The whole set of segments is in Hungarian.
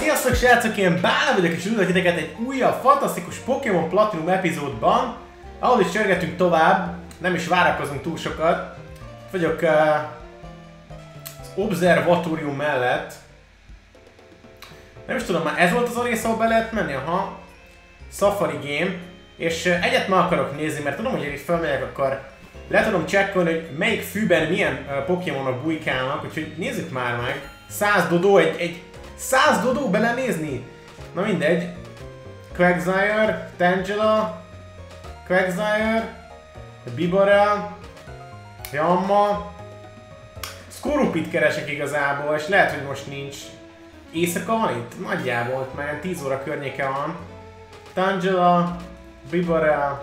Sziasztok srácok, én Bála vagyok és üdvözlök titeket egy újabb, fantasztikus Pokémon Platinum epizódban, ahol is csörgetünk tovább, nem is várakozunk túl sokat. Vagyok az Observatórium mellett. Nem is tudom, már ez volt az a rész, ahol be lehet menni? Aha. Safari Game. És egyet meg akarok nézni, mert tudom, hogy itt felmegyek, akkor le tudom csekkolni, hogy melyik fűben milyen Pokémonok bujkálnak, úgyhogy nézzük már meg. 100 Dodó, egy 100 Dodó belenézni? Na mindegy. Quagsire, Tangela, Quagsire, Bibarel, Jamma. Skorupit keresek igazából, és lehet, hogy most nincs. Éjszaka van itt? Nagyjából, már 10 óra környéke van. Tangela, Bibarel,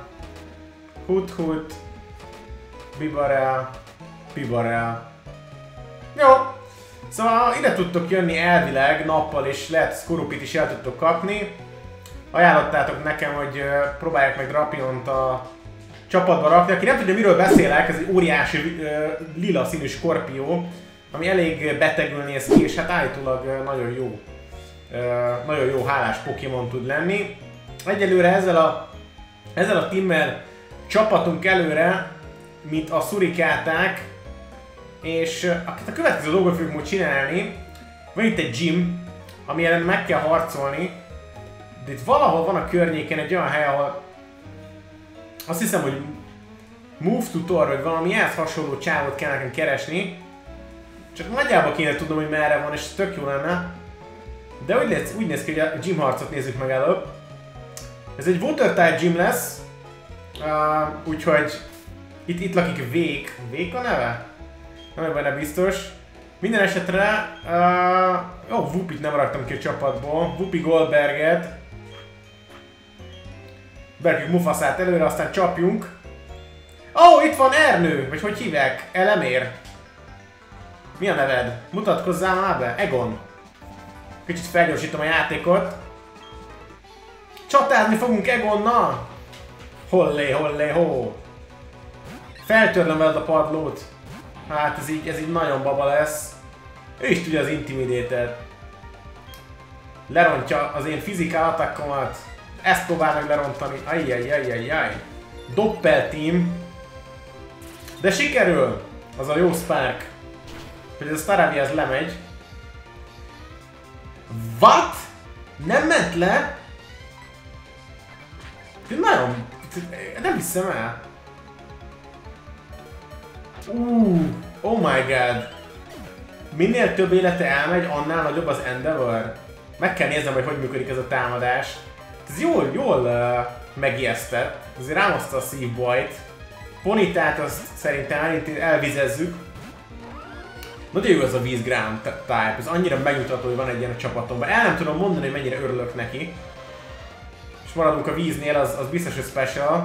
Hut, Bibarel, Bibarel. Jó! Szóval ide tudtok jönni elvileg nappal, és lehet Skorupit is el tudtok kapni. Ajánlottátok nekem, hogy próbálják meg Drapiont a csapatba rakni. Aki nem tudja, miről beszélek, ez egy óriási lila színű skorpió, ami elég betegül néz ki, és hát állítólag nagyon jó hálás Pokémon tud lenni. Egyelőre ezzel a teammel csapatunk előre, mint a szurikáták, és a következő dolgot fogjuk most csinálni. Van itt egy gym, ami ellen meg kell harcolni, de itt valahol van a környéken egy olyan hely, ahol azt hiszem, hogy Move Tutor, vagy valami ehhez hasonló csávot kell nekem keresni. Csak nagyjából kéne tudnom, hogy merre van, és tök jó lenne. De úgy néz ki, hogy a gym harcot nézzük meg előbb. Ez egy Water type gym lesz, úgyhogy itt lakik Vék. Vék a neve? Nem vagy benne biztos. Minden esetre... Whoopit nem raktam ki a csapatból. Whoopi Goldberget. Berkük Mufasát előre, aztán csapjunk. Itt van Ernő! Vagy hogy hívják? Elemér. Mi a neved? Mutatkozzál már be. Egon. Kicsit felgyorsítom a játékot. Csatázni fogunk Egonnal! Hollé, ho! Feltörlöm veled a padlót. Hát ez így nagyon baba lesz. Ő is tudja az Intimidator. Lerontja az én fizikál attackomat. Ezt próbálnak lerontani. Ajjajjajjajjaj. Doppel team. De sikerül! Az a jó Spark. Hogy ez a Staravia lemegy. What? Nem ment le? Nagyon... Nem hiszem el. Oh my god. Minél több élete elmegy, annál nagyobb az Endeavor. Meg kell néznem, hogy működik ez a támadás. Ez jól megijesztett. Azért rámozta a szívbajt. Ponitát azt szerintem elvizezzük. Nagyon jó az a víz ground type. Ez annyira megmutató, hogy van egy ilyen a csapatomban. El nem tudom mondani, hogy mennyire örülök neki. És maradunk a víznél, az biztos, hogy special.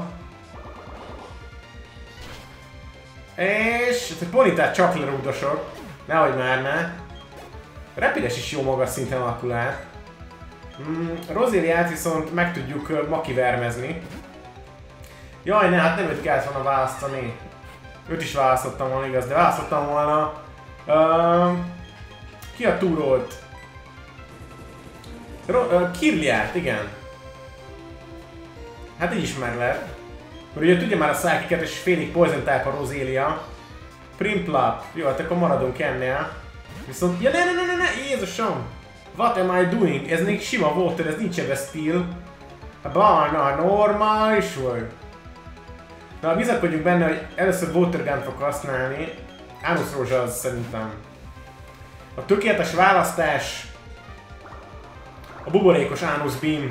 És a Ponitát csak lerúgdosok. Nehogy már ne. Rapides is jó magas szinten alakul át. Rozériát viszont meg tudjuk makivermezni. Jaj ne, hát nem őt kellett volna választani. Őt is választottam volna, igaz, de választottam volna. Ki a túrót? Kirliát, igen. Hát így ismer le. Mert ugye tudja már a Psychic-et és félig Poison type a Rosélia. Primplap. Jó, hát akkor maradunk ennél. Viszont... Ja, ne, Jézusom! What am I doing? Ez még sima Water, ez nincs ebbe Steel. Barna, normális vagy. Na, bizakodjunk benne, hogy először Water Gun fog használni. Anus Rózsa az szerintem. A tökéletes választás. A buborékos Anus Beam.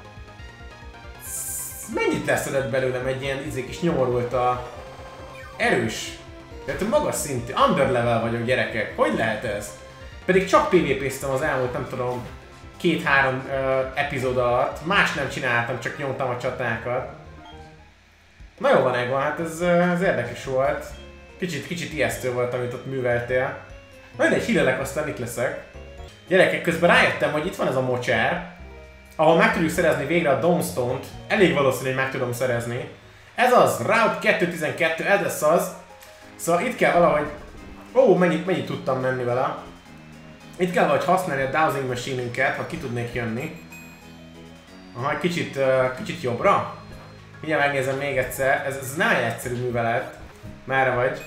Mennyit leszedett belőlem egy ilyen kis nyomorult a... Erős. Tehát magas szintű. Underlevel vagyok, gyerekek. Hogy lehet ez? Pedig csak PvP-ztem az elmúlt, nem tudom, 2-3 epizód alatt. Más nem csináltam, csak nyomtam a csatákat. Na jó van, Egon, hát ez érdekes volt. Kicsit ijesztő volt, amit ott műveltél. Majd egy hírelek, aztán itt leszek. Gyerekek, közben rájöttem, hogy itt van ez a mocsár, ahol meg tudjuk szerezni végre a Dawnstone-t. Elég valószínű, hogy meg tudom szerezni. Ez az, Route 212, ez lesz az. Szóval itt kell valahogy... mennyit tudtam menni vele. Itt kell vagy használni a dowsing machine-ünket, ha ki tudnék jönni. Aha, egy kicsit jobbra. Mindjárt megnézem még egyszer. Ez nem egy egyszerű művelet. Merre vagy?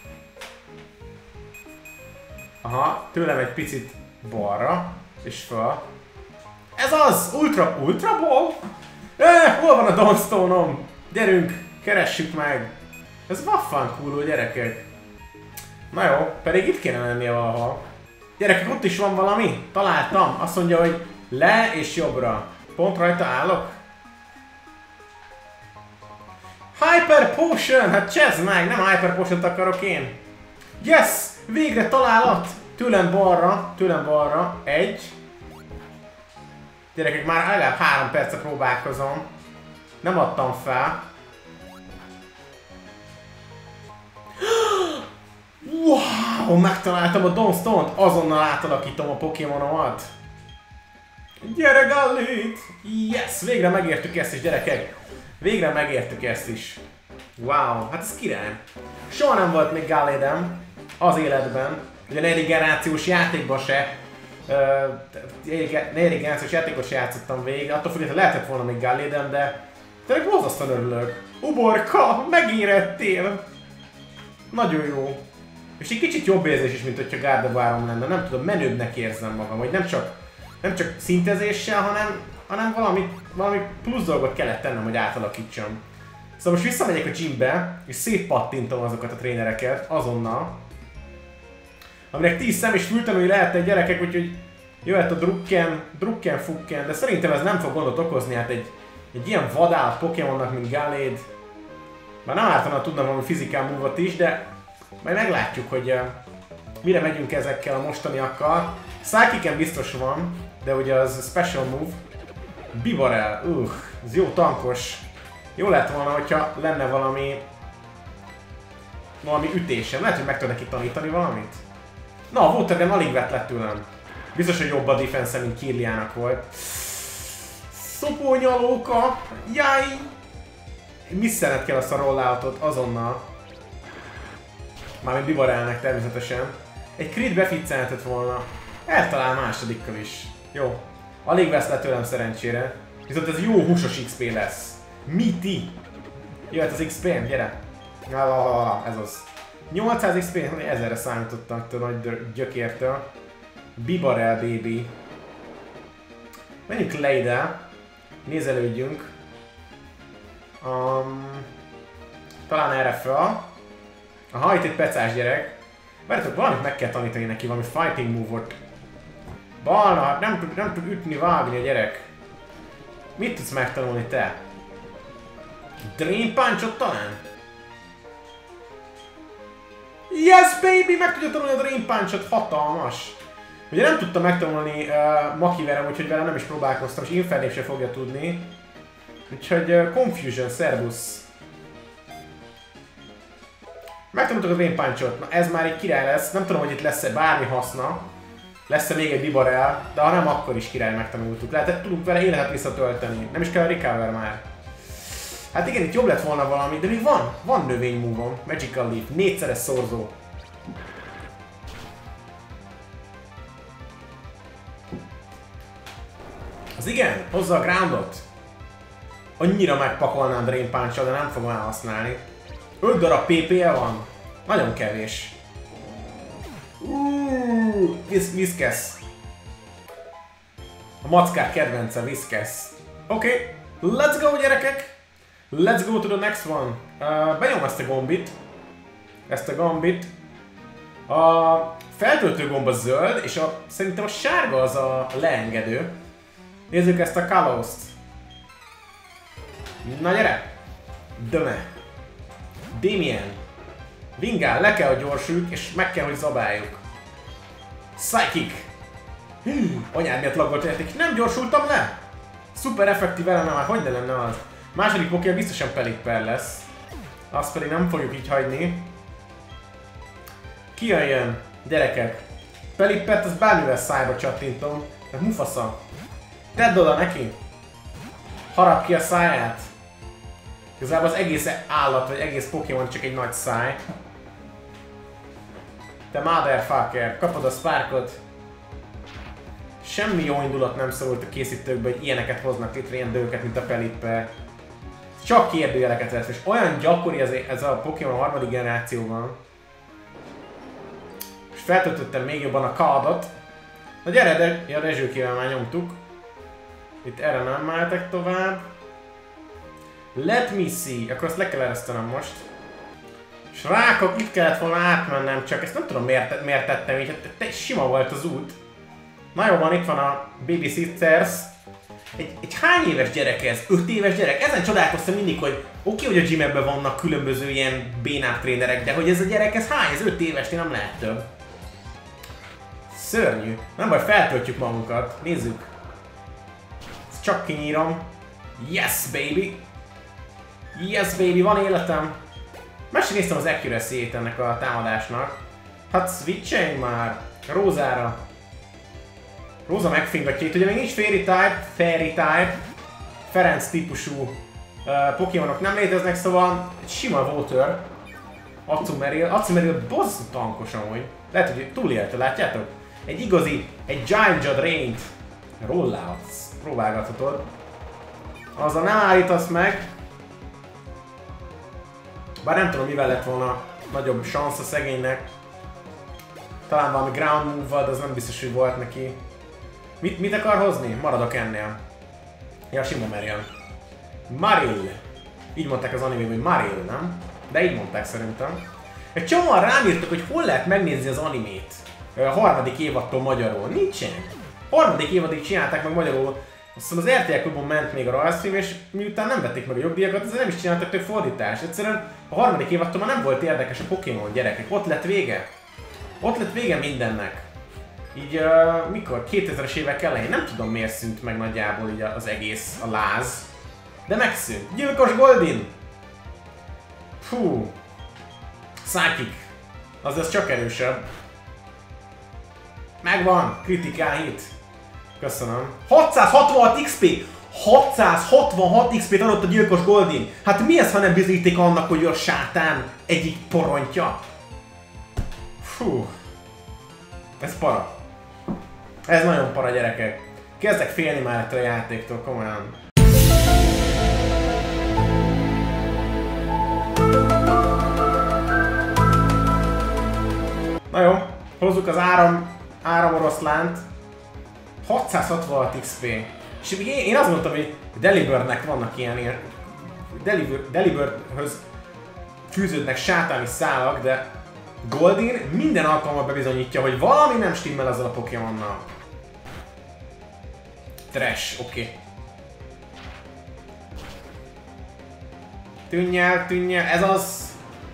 Aha, tőlem egy picit balra. És fel. Ez az! Ultra Ball! Hol van a Dawnstone-om? Gyerünk, keressük meg! Ez vaffan cool, gyerekek. Na jó, pedig itt kéne lennie valahol. Gyerekek, ott is van valami? Találtam. Azt mondja, hogy le és jobbra. Pont rajta állok. Hyper Potion! Hát csezd meg! Nem Hyper Potion-t akarok én. Yes! Végre találat! Tőlem balra. Egy. Gyerekek, már legalább 3 percet próbálkozom. Nem adtam fel. Wow! Megtaláltam a Dawnstone-t! Azonnal átalakítom a Pokémonomat. Gyere, Gallit! Yes! Végre megértük ezt is, gyerekek! Végre megértük ezt is. Wow! Hát ez király. Soha nem volt még Gallidem az életben. Ugye a 4. generációs játékban se. 4. generációs játékot se játszottam végig. Attól függetlenül lehetett volna még Gallidem, de tényleg borzasztóan örülök. Uborka! Megérettél! Nagyon jó. És egy kicsit jobb érzés is, mint hogyha Gardevoirom lenne. Nem tudom, menőbbnek érzem magam, hogy nem csak szintezéssel, hanem valami plusz dolgot kellett tennem, hogy átalakítsam. Szóval most visszamegyek a gymbe, és szétpattintom azokat a trénereket azonnal. Aminek 10 szem és fültanúi lehetnek gyerekek, úgyhogy jöhet a Drukken, Fukken, de szerintem ez nem fog gondot okozni, hát egy ilyen vadállat Pokémonnak, mint Gallade. Már nem ártana tudna valami fizikál move-ot is, de majd meglátjuk, hogy mire megyünk ezekkel a mostaniakkal. Psychic-en biztos van, de ugye az special move. Bibarel, ez jó tankos. Jó lett volna, hogyha lenne valami ütésem. Lehet, hogy meg tud neki tanítani valamit? Na, a Watergun alig vett lett tőlem. Biztos, hogy jobb a defense, mint Kirliának volt. Szopónyalóka! Jaj! Misszelned kell azt a rolloutot azonnal. Mármint Bibarelnek természetesen. Egy crit beficcelhetett volna. Eltalál másodikkal is. Jó. Alig vesz le tőlem szerencsére. Viszont ez jó húsos XP lesz. Miti! Jöhet az XP-n, gyere! Ez az. 800 XP, 1000-re számítottam a nagy gyökértől. Bibarel, baby. Menjünk le ide. Nézelődjünk. Talán erre fel. Aha, itt egy pecás gyerek. Várjátok, valamit meg kell tanítani neki, valami fighting move-ot. Balna, hát nem tud ütni, vágni a gyerek. Mit tudsz megtanulni te? Drain Punch-ot talán? Yes, baby! Meg tudja tanulni a Drain Punch-ot, hatalmas! Ugye nem tudtam megtanulni Makiverem, úgyhogy vele nem is próbálkoztam, és Infernép se fogja tudni. Úgyhogy Confusion, szervusz! Megtanultuk a Drain Punch-ot, na ez már egy király lesz, nem tudom, hogy itt lesz-e bármi haszna. Lesz-e még egy Bibarel, de ha nem, akkor is király megtanultuk. Lehet, tudunk vele életet visszatölteni, nem is kell a Recover már. Hát igen, itt jobb lett volna valami, de még van növény move-om, Magical Leaf, 4-szeres szorzó. Az igen, hozza a groundot. Annyira megpakolnám Drain Punch-al, de nem fogom elhasználni. 5 darab PP-je van. Nagyon kevés. Viszkesz. A mackák kedvence, Viszkesz. Oké, let's go gyerekek! Let's go to the next one. Benyom ezt a gombit. A feltöltő gomb a zöld, és szerintem a sárga az a leengedő. Nézzük ezt a Kalos-t. Na gyere! Döme! Damien! Vingál, le kell, hogy gyorsuljuk, és meg kell, hogy zabáljuk. Psychic! Anyád miatt laggolt játék. Nem gyorsultam le? Szuper effektív ellenem, már hogy ne lenne az? Második Pokémon biztosan Pelipper lesz. Azt pedig nem fogjuk így hagyni. Ki jön? Gyerekek! Pelippert az bármivel szájba csattintom. De Mufasa! Tedd oda neki! Harap ki a száját! Igazából az egész állat, vagy egész Pokémon csak egy nagy száj. Te motherfucker, kapod a Sparkot. semmi jó indulat nem szorult a készítőkbe, hogy ilyeneket hoznak létre, ilyen dolgokat, mint a Pelipper. Csak kérdőjeleket vesz, és olyan gyakori ez a Pokémon harmadik generációban. És feltöltöttem még jobban a kardot. Na gyere, de a rezsőkével már nyomtuk. Itt erre nem mehetek tovább. Let me see, akkor azt le kell eresztenem most. És rákok, itt kellett volna átmennem, csak ezt nem tudom miért tettem így, hát sima volt az út. Na jó van, itt van a Babysitters. Egy hány éves gyerek ez? 5 éves gyerek? Ezen csodálkoztam mindig, hogy oké, hogy a gymekben vannak különböző ilyen bénább trénerek, de hogy ez a gyerek, ez hány? Ez 5 éves, nem lehet több. Szörnyű. Nem baj, feltöltjük magunkat. Nézzük. Ezt csak kinyírom. Yes, baby! Yes, baby, van életem! Már sem néztem az accuracy-ét ennek a támadásnak. Hát switcheljünk már! Rózára. Róza megfényvetjét, ugye még nincs Fairy type, Ferenc típusú Pokémonok nem léteznek, szóval egy sima Water. Azumarill bosszú tankos amúgy. Lehet, hogy túlélte, látjátok? Egy igazi, egy Giant Drain-t rolloutsz, próbálgathatod. Azzal nem állítasz meg. Bár nem tudom, mivel lett volna nagyobb szansz a szegénynek. Talán valami ground move-val, de az nem biztos, hogy volt neki. Mit akar hozni? Maradok ennél. Ja, sima Marill. Marill. Így mondták az animében, hogy Marill, nem? De így mondták szerintem. Egy csomóan rám írtak, hogy hol lehet megnézni az animét. A harmadik évadtól magyarul. Nincsen. Harmadik évadig csinálták meg magyarul. Aztán az RTL Klubon ment még a rajzfilm, és miután nem vették meg a jogdíjakat, ezzel nem is csináltak több fordítást. Egyszerűen a harmadik évadtól már nem volt érdekes a Pokémon, gyerekek. Ott lett vége. Ott lett vége mindennek. Így mikor? 2000-es évek elején, nem tudom miért szűnt meg nagyjából így az egész, a láz. De megszűnt. Gyilkos Goldin! Fú. Psychic. Az csak erősebb. Megvan! Critical hit. Köszönöm. 666 XP! 666 XP-t adott a gyilkos Goldin! Hát mi ez, ha nem bizonyíték annak, hogy a sátán egyik porontja? Fú. Ez para. Ez nagyon para, gyerekek. Kezdek félni már ettől a játéktól, komolyan. Na jó, hozzuk az áramoroszlánt. 666 XP. És én azt mondtam, hogy Delibirdnek vannak ilyen Delibirdhöz fűződnek sátáni szálak, de Goldin minden alkalommal bebizonyítja, hogy valami nem stimmel ezzel a Pokémonnal. Trash, oké. Tűnj el, ez az...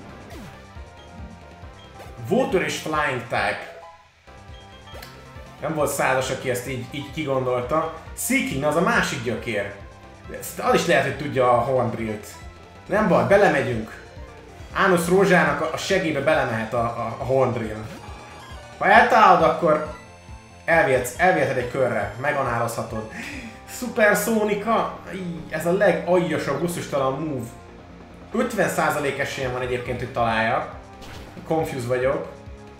Water és Flying type. Nem volt százas, aki ezt így kigondolta. Seeking az a másik gyökér. Ezt az is lehet, hogy tudja a Hornbrillt. Nem baj, belemegyünk. Ánusz Rózsának a segébe belemehet a Hornbrill. Ha eltalálod, akkor elviheted egy körre, meganálozhatod. Super Szónika! Ez a legajjasabb, gusztustalan move. 50% esélyem van egyébként, hogy találjak. Confused vagyok.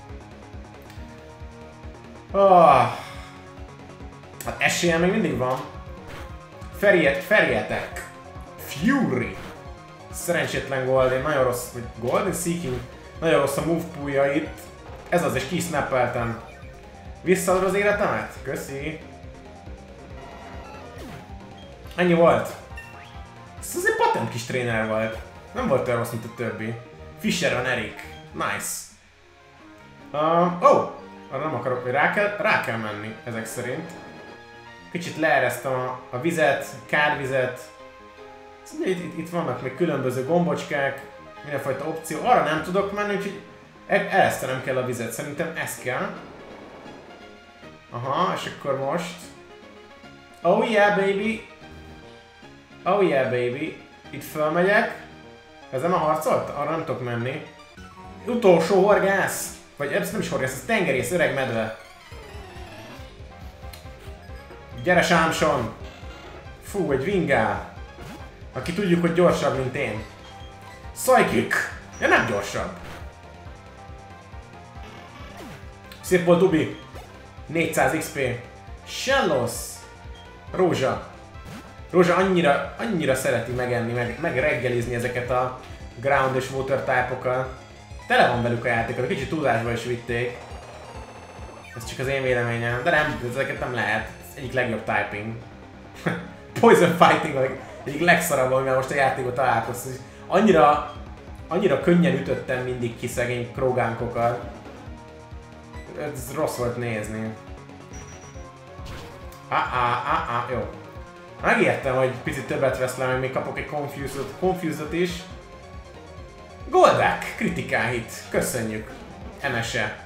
Hát esélyem még mindig van. Ferietek. Fury. Szerencsétlen Goldin, nagyon rossz, vagy Goldin Seeking, nagyon rossz a move poolja itt. Ez az, és kisnappeltem. Visszaadod az életemet? Köszi. Ennyi volt. Ez azért patent kis tréner volt. Nem volt olyan rossz, mint a többi. Fisher van Erik. Nice. Arra nem akarok, hogy rá kell menni ezek szerint. Kicsit leeresztem a vizet, kárvizet. Itt vannak még különböző gombocskák, mindenfajta opció. Arra nem tudok menni, úgyhogy eresztenem kell a vizet. Szerintem ez kell. Aha, és akkor most... Oh yeah, baby! Oh yeah, baby! Itt fölmegyek. Ezen a harcolt? Arra nem tudok menni. Utolsó horgász! Vagy ez nem is horgász, ez tengerész, öreg medve. Gyere, Sámson! Fú, egy vingál. Aki tudjuk, hogy gyorsabb, mint én. Psychic! Ja, nem gyorsabb. Szép volt, Dubi. 400 XP. Shellos! Rózsa. Rózsa annyira szereti megenni, meg reggelizni ezeket a ground és water type-okat. Tele van velük a játékot, kicsit túlzásba is vitték. Ez csak az én véleményem, de nem, ezeket nem lehet. Ez egyik legjobb typing. Poison Fighting egyik legszarabb, amivel most a játékot találkoztam. Annyira könnyen ütöttem mindig ki szegény krogánkokat. Ez rossz volt nézni. Jó. Megértem, hogy picit többet vesz le, hogy még kapok egy Confused-ot is. Goldak! Critical hit. Köszönjük. Emese.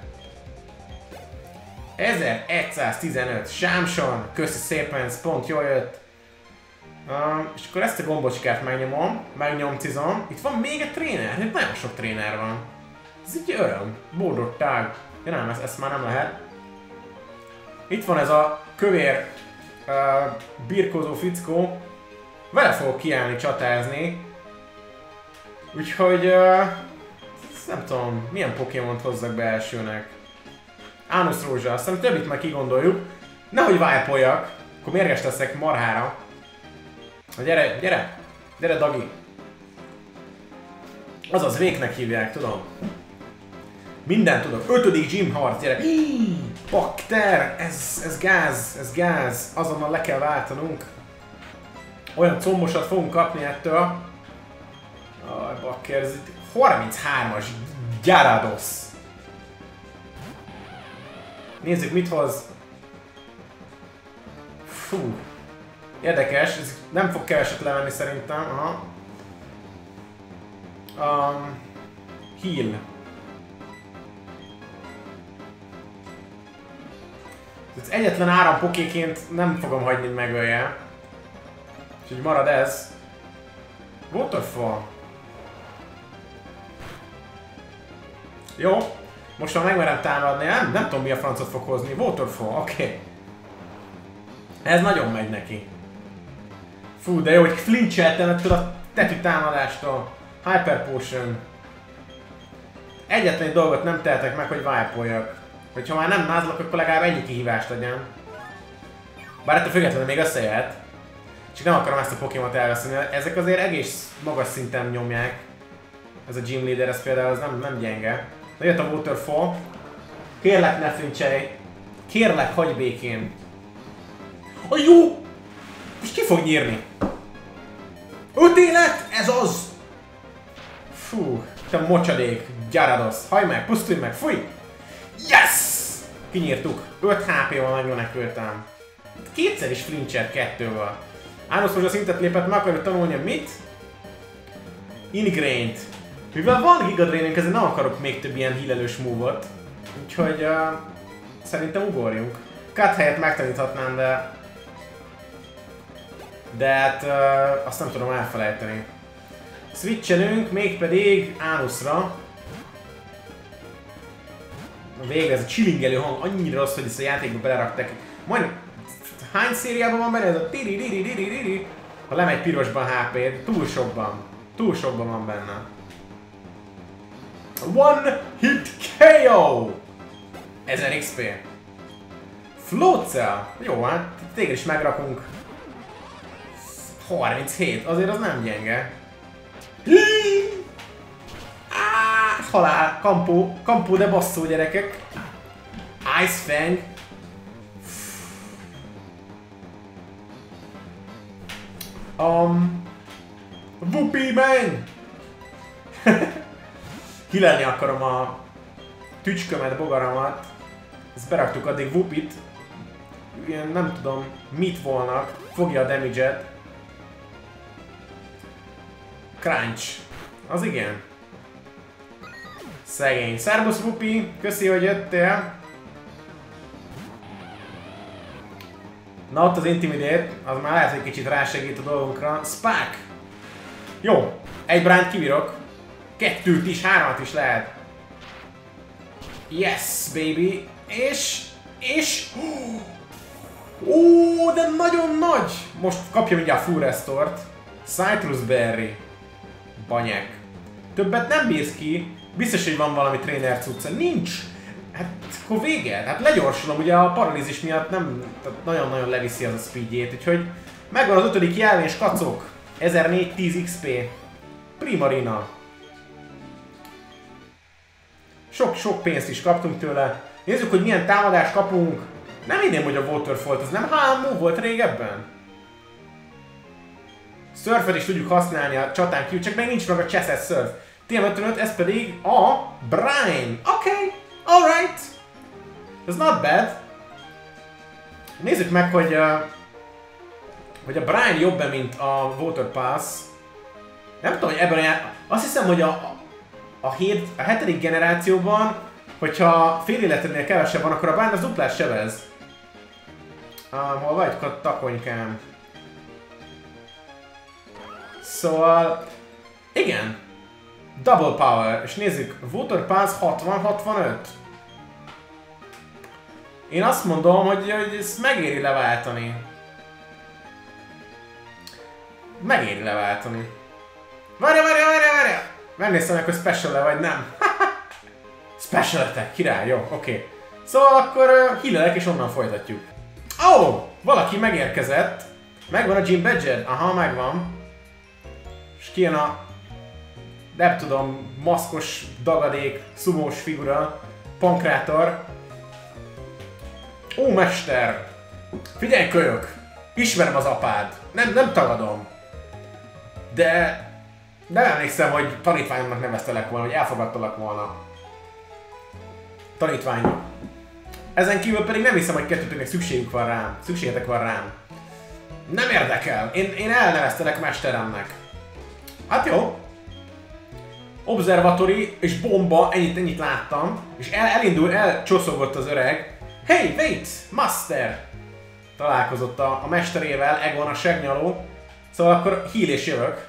1115. Sámson. Köszi szépen, ez pont jól jött. És akkor ezt a gombocskát megnyomcizom. Itt van még egy tréner. Itt nagyon sok tréner van. Ez egy öröm. Bódortág. Ja nem, ezt már nem lehet. Itt van ez a kövér birkózó fickó. Vele fogok kiállni, csatázni. Úgyhogy nem tudom, milyen Pokémont hozzak be elsőnek. Ánusz Rózsa, aztán többit már kigondoljuk. Nehogy vibe-oljak, akkor mérges leszek marhára. Gyere Dagi. Azaz Véknek hívják, tudom. Mindent tudok. 5. gym harc, gyere. Bakter, ez gáz. Azonnal le kell váltanunk. Olyan combosat fogunk kapni ettől. Bakker, ez 33-as Gyarados. Nézzük mit hoz. Fú. Érdekes, ez nem fog keveset levenni szerintem. Aha. Heal. Ez egyetlen áram pokéként nem fogom hagyni, hogy megölje. Úgyhogy marad ez. Waterfall. Jó. Most már megmerem támadni, nem tudom mi a francot fog hozni. Waterfall, oké. Ez nagyon megy neki. Fú, de jó, hogy flincheltem ettől a tetű támadástól. Hyper Potion. Egyetlen dolgot nem tehetek meg, hogy vibe-oljak. Hogyha már nem názlok, akkor legalább ennyi kihívást legyen. Bár ettől függetlenül még összejöhet. Csak nem akarom ezt a Pokémont elveszteni. Ezek azért egész magas szinten nyomják. Ez a Gym Leader, ez például nem gyenge. Na jött a Waterfall. Kérlek, ne flincselj. Kérlek, hagyj békén. Jó! Most ki fog nyírni? 5 élet? Ez az! Fú, te mocsadék. Gyarados. Hajj meg, pusztulj meg, fúj! Yes! Kinyírtuk. 5 HP-val megmenekültem. Kétszer is flinchert 2-vel. Ánusz most a szintet lépett, meg akarjuk tanulni mit? Ingrained. Mivel van Giga Drainünk, ezért nem akarok még több ilyen hílelős move-ot. Úgyhogy szerintem ugorjunk. Cut helyett megtaníthatnám, de hát azt nem tudom elfelejteni. Switchelünk, mégpedig Ánuszra. Végre ez a chillingelő hang annyira rossz, hogy ezt a játékba belerakták. Majdnem hány szériában van benne ez a tiri. Ha lemegy pirosban HP-t, túl sokban van benne. One hit KO! 1000 XP. Floatzel! Jó, hát téged is megrakunk. 37, azért az nem gyenge. Halál, kampó, de basszó gyerekek. Ice Fang. Whoopie man! Kilelni akarom a tücskömet, bogaramat. Ezt beraktuk addig Whoopit. Ilyen nem tudom mit volnak. Fogja a damage-et. Crunch. Az igen. Szegény. Szerbusz Whoopi, köszi, hogy jöttél. Na ott az Intimidate, az már lehet, hogy kicsit rásegít a dolgunkra. Spark! Jó, egy bránt kibírok. 2-t is, 3-at is lehet. Yes, baby! És... Ó, de nagyon nagy! Most kapja mindjárt full restore-t. Citrus Berry. Banyek. Többet nem bírsz ki. Biztos, hogy van valami trainer cucca. Nincs! Hát akkor vége. Hát legyorsulom, ugye a paralízis miatt nem nagyon-nagyon leviszi az a speedjét, úgyhogy megvan az 5. jelvén, skacok. 1410 XP. Primarina. Sok pénzt is kaptunk tőle. Nézzük, hogy milyen támadást kapunk. Nem hinném, hogy a Waterfall, ez nem HMO volt régebben? Surfet is tudjuk használni a csatán kívül, csak meg nincs meg a Chesed Surf. TM55, ez pedig a Brine. Okay, alright. Ez not bad. Nézzük meg, hogy a Brine jobb-e, mint a Water Pass. Nem tudom, hogy ebben azt hiszem, hogy a 7. generációban, hogyha fél életénél kevesebb van, akkor a Brine az duplás sebez. Hol vagy, takonykám? Szóval... Igen. Double power. És nézzük, Water Pass 60-65. Én azt mondom, hogy ezt megéri leváltani. Megéri leváltani. Várja! Megnéztem meg, hogy special-e vagy nem. Special attack, király, jó, oké. Szóval akkor healelek és onnan folytatjuk. Oh! Valaki megérkezett. Megvan a Gym Badger? Aha, megvan. És kijön a... nem tudom, maszkos, dagadék, szumós figura. Pankrátor. Ó, mester! Figyelj, kölyök! Ismerem az apád. Nem tagadom. De... nem emlékszem, hogy tanítványomnak neveztelek volna, hogy elfogadtalak volna. Tanítványok. Ezen kívül pedig nem hiszem, hogy kettőtöknek szükségetek van rám. Nem érdekel. Én elneveztelek mesteremnek. Hát jó. Observatory és bomba, ennyit láttam. És elcsoszogott az öreg. Hey, wait! Master! Találkozott a mesterével, Egon a segnyaló. Szóval akkor heal és jövök.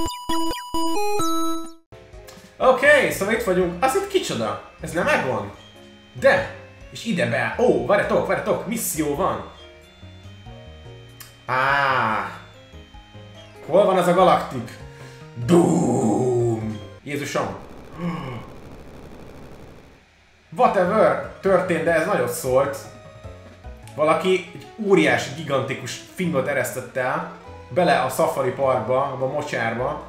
Oké, szóval itt vagyunk. Az itt kicsoda? Ez nem Egon? De! És ide be! Ó, várjatok! Misszió van! Hol van ez a galaktik? Boom! Jézusom! Whatever történt, de ez nagyot szólt. Valaki egy óriási, gigantikus fingot eresztett el bele a Safari Parkba, abba a mocsárba.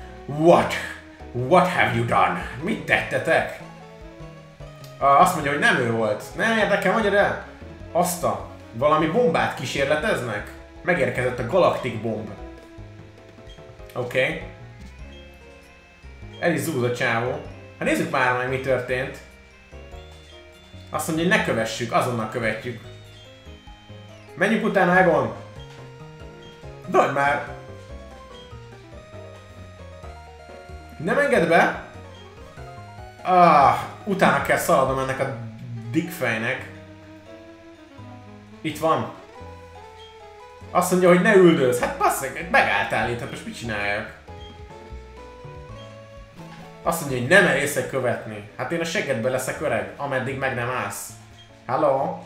What have you done? Mit tettetek? Azt mondja, hogy nem ő volt. Nem érdekel, mondja el. Valami bombát kísérleteznek? Megérkezett a Galactic Bomb. Oké. El is zúz a csávó. Hát nézzük már meg, mi történt. Azt mondja, hogy ne kövessük, azonnal követjük. Menjünk utána, Egon! Vagy már! Nem engedd be! Utána kell szaladnom ennek a dickfejnek. Itt van. Azt mondja, hogy ne üldöz. Hát basszeg, megálltál itt, hát most mit csináljak? Azt mondja, hogy nem merészek követni. Hát én a segedbe leszek öreg, ameddig meg nem állsz. Hello?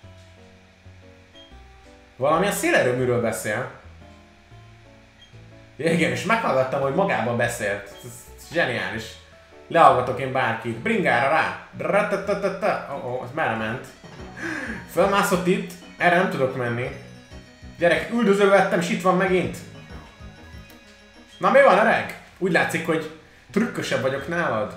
Valamilyen szélerőműről beszél. Igen, és meghallgattam, hogy magában beszélt. Ez zseniális. Lehallgatok én bárkit. Bringára rá! Ez merre ment? Fölmászott itt? Erre nem tudok menni. Gyerek, üldöző vettem, és itt van megint. Na mi van, öreg? Úgy látszik, hogy trükkösebb vagyok nálad.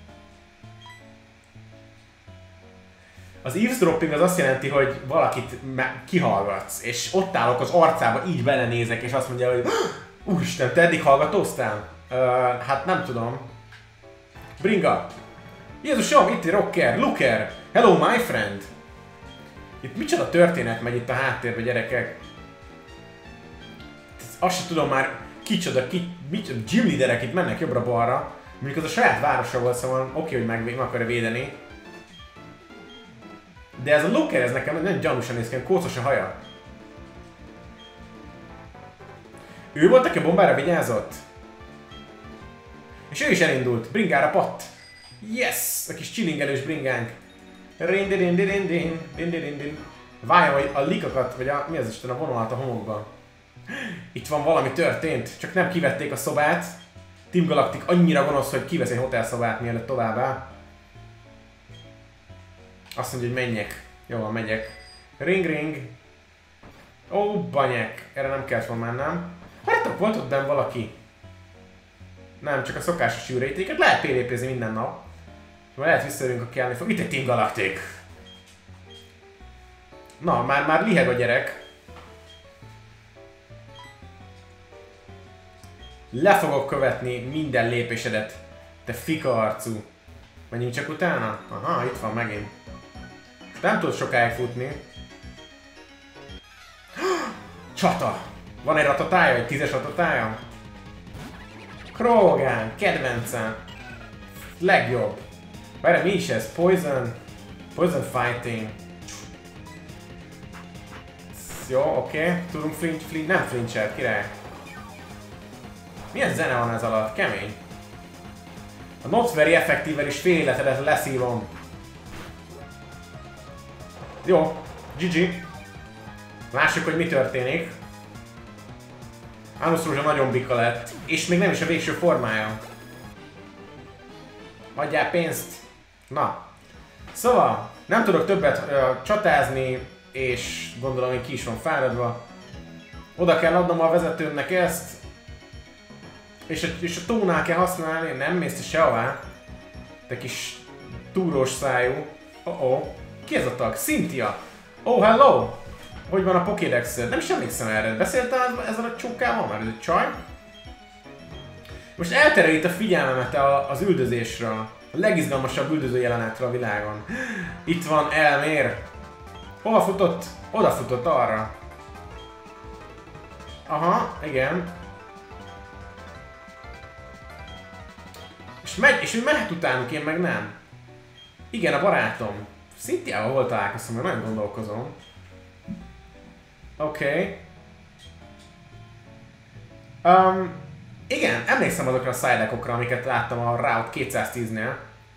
Az eavesdropping az azt jelenti, hogy valakit kihallgatsz, és ott állok az arcába, így belenézek, és azt mondja, hogy úristen, te eddig hallgatóztál? Hát nem tudom. Bringa! Jézusom, itt egy rocker, looker! Hello, my friend! Itt micsoda történet megy itt a háttérben, gyerekek? Azt sem tudom már, micsoda gym leaderek itt mennek jobbra-balra. Mondjuk az a saját városa volt, szóval oké, hogy meg akarja védeni. De ez a looker, ez nekem nagyon gyanúsan néz ki, kócos a haja. Ő volt, aki a bombára vigyázott? És ő is elindult. Bringára patt. Yes! A kis chillingelős bringánk. Várja, hogy a likakat, vagy mi az Isten, a vonalat a homokban. Itt van valami történt, csak nem kivették a szobát. Team Galactic annyira gonosz, hogy kivesz egy hotelszobát mielőtt továbbá. Azt mondja, hogy menjek. Jól, megyek. Ring ring. Ó, banyek. Erre nem kellett volna mennem. Várjátok, volt ott benn valaki? Nem, csak a szokásos űrrétéket. Lehet PvP-zni minden nap. Majd lehet visszajövünk, ha kellni fog. Itt egy Team Galactic. Na, már liheg a gyerek. Le fogok követni minden lépésedet, te fika arcú. Menjünk csak utána? Aha, itt van megint. Nem tudod sokáig futni. Csata! Van egy ratatája? Egy 10-es ratatája? Krogan, kedvencem. Legjobb. Várj, mi is ez? Poison. Poison fighting. Jó, oké. Tudunk flinch, nem flinch-el, király. Milyen zene van ez alatt? Kemény. A Not Very Effective-vel is fél életedet leszívom. Jó, GG. Lássuk, hogy mi történik. Anus Rózsa nagyon bika lett, és még nem is a végső formája. Adjál pénzt. Na. Szóval, nem tudok többet csatázni, és gondolom, hogy ki is van fáradva. Oda kell adnom a vezetőmnek ezt. És a tónál kell használni, nem mész te sehová. Te kis túrós szájú. Ki ez a tag? Cynthia! Oh, hello! Hogy van a Pokédex-ed? Nem is emlékszem erre. Beszéltél ezzel a csókával már? Ez egy csaj? Most elterelít a figyelmemet az üldözésről. A legizgalmasabb üldöző jelenetről a világon. Itt van Elmér. Hova futott? Oda futott arra. Aha, igen. És ő mehet utánuk, én meg nem. Igen, a barátom. Cynthiával hol találkoztam, mert nagyon gondolkozom. Oké. Igen, emlékszem azokra a side-ekokra, amiket láttam a Route 210-nél.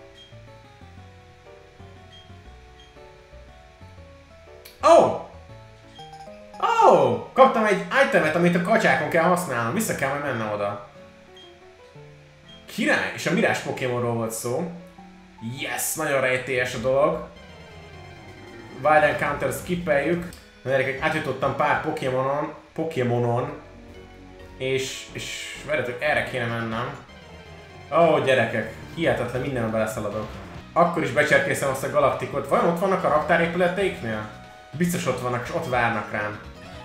Kaptam egy itemet, amit a kacsákon kell használnom. Vissza kell majd mennem oda. Király! És a Mirás Pokémonról volt szó. Yes! Nagyon rejtélyes a dolog. Wild Encounter skippeljük. Na gyerekek, átjutottam pár Pokémonon. És várjátok, erre kéne mennem. Gyerekek, hihetetlen, mindenben beleszaladok. Akkor is becserkészem azt a galaktikot. Vajon ott vannak a raktárépületeiknél? Biztos ott vannak, és ott várnak rám.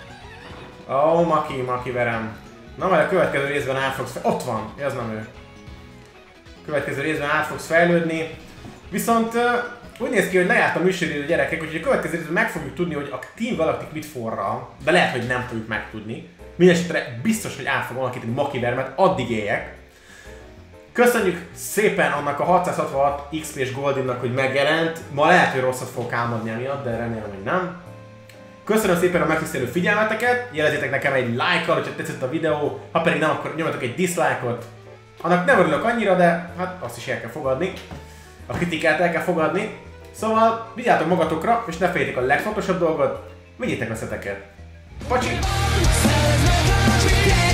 Maki verem. Na majd a következő részben át fogsz ott van, ez nem ő. Következő részben át fogsz fejlődni. Viszont úgy néz ki, hogy lejárt a műsoridő gyerekek, úgyhogy a következő részben meg fogjuk tudni, hogy a Team Galactic mit forral. De lehet, hogy nem fogjuk megtudni. Mindenesetre biztos, hogy át fogom alakítani Makivermet, addig éljek. Köszönjük szépen annak a 666 XP-s Goldinnak, hogy megjelent. Ma lehet, hogy rosszat fogok álmodni emiatt, de remélem, hogy nem. Köszönöm szépen a megtisztelő figyelmeteket, jelezzétek nekem egy like-kal, hogyha tetszett a videó, ha pedig nem, akkor nyomjatok egy dislike-ot. Annak nem örülök annyira, de hát azt is el kell fogadni. A kritikát el kell fogadni. Szóval vigyázzatok magatokra, és ne feljétek a legfontosabb dolgot, vigyétek veszeteket. Pacsi!